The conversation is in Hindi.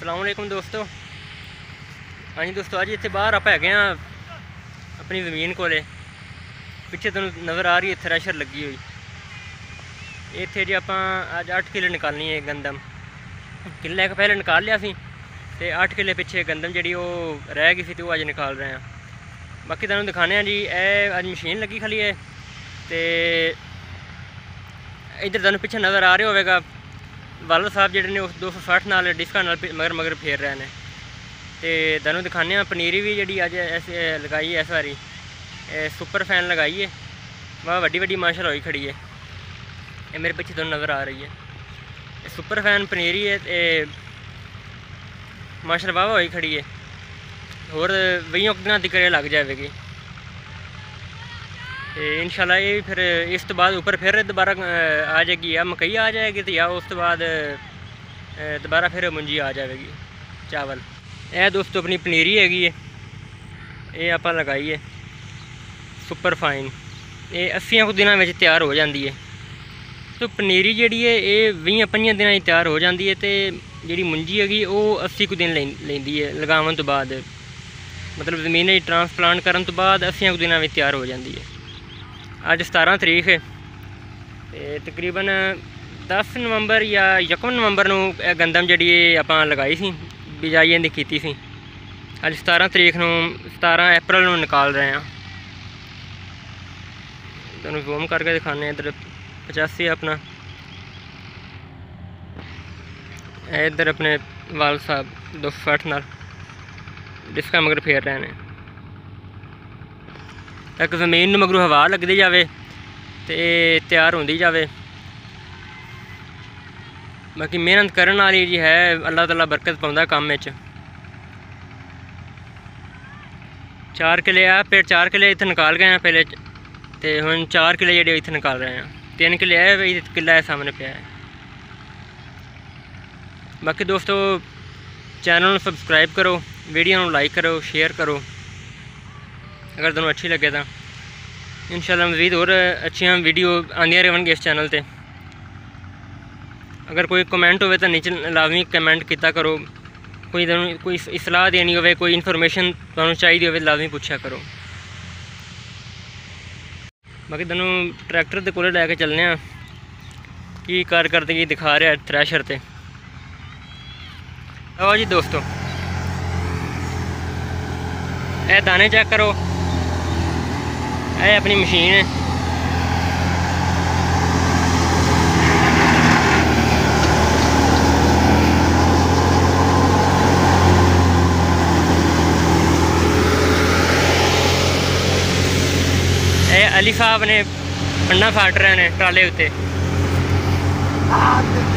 अस्सलामुअलैकुम दोस्तों। हाँ जी दोस्तों, अज इतने बाहर आप है अपनी ज़मीन को पिछे तुम नज़र आ रही है थ्रैशर लगी हुई। इतने जी आप अज 8 किले निकालनी है गंदम। किले का पहले निकाल लिया सी ते 8 किले पिछे गंदम जी रह गई सी तो अज निकाल रहे हैं। बाकी तुम दिखाने जी अज मशीन लगी खाली है। तो इधर तुम पिछे नज़र आ रहा होगा वालद साहब जोड़े ने 260 नाल डिस्का नाल मगर मगर फेर रहे हैं। तो तुम दिखाने पनीरी भी जी अज लगाई है। इस बारी सुपर फैन लगाई है, वह वड्डी वड्डी माशा होई खड़ी है। ये मेरे पिछे तुम नज़र आ रही है सुपर फैन पनीरी है। माशा वाह होई खड़ी है और 20 दिन तक लग जाएगी। इंशाल्लाह ये फिर इस तो बाद ऊपर फिर दोबारा आ जाएगी, या मकई आ जाएगी तो या उस तो बाद दोबारा फिर मुंजी आ जाएगी चावल। यह दोस्तों अपनी पनीरी हैगी है, ये आप लगाई है सुपर फाइन। ये 80 दिनों में तैयार हो जाती है। तो पनीरी जी है ये 20-25 दिन तैयार हो जाती है। तो जी मुंजी हैगी वो 80 दिन लेंदी है लगावन तो बाद, मतलब ज़मीन ट्रांसप्लांट करने तो बाद 80 दिनों में तैयार हो जाती है। अज 17 तरीक है, तकरीबन 10 नवंबर या 1 नवंबर को गंदम जी आप लगाई सी बिजाई इन्हें की सी। अज 17 तरीक को 17 अप्रैल को निकाल रहे हैं। तुम जूम करके दिखाने इधर 85 अपना, इधर अपने वाल साहब 260 नाल डिस्का मगर फेर रहे हैं तक ज़मीन मगरू हवा लगती जाए तो तैयार होती जाए। बाकी मेहनत करने वाली जी है, अल्लाह ताला बरकत पाउंदा काम में। 4 किले आ फिर 4 किले इतने निकाल गए हैं पहले, तो हम 4 किले जो इतने निकाल रहे हैं। 3 किले है, किला है सामने पे है। बाकी दोस्तों चैनल सबसक्राइब करो, वीडियो लाइक करो, शेयर करो अगर तुम अच्छी लगे तो। इंशाल्लाह मज़ीद और अच्छी वीडियो आंदियां रहनगी इस चैनल पे। अगर कोई कमेंट हो तो नीचे लाजमी कमेंट किया करो। कोई सलाह देनी हो, कोई इन्फॉर्मेशन तुहानू चाहिए हो लाजमी पूछा करो। बाकी तुहानू ट्रैक्टर के कोल लैके चलने की कारकर्दगी दिखा रहा है थ्रैशर ते। आओ जी दोस्तों, यह दाने चेक करो, यह अपनी मशीन है। अली साहब ने पन्ना फाट रहे हैं ट्राले उत्ते।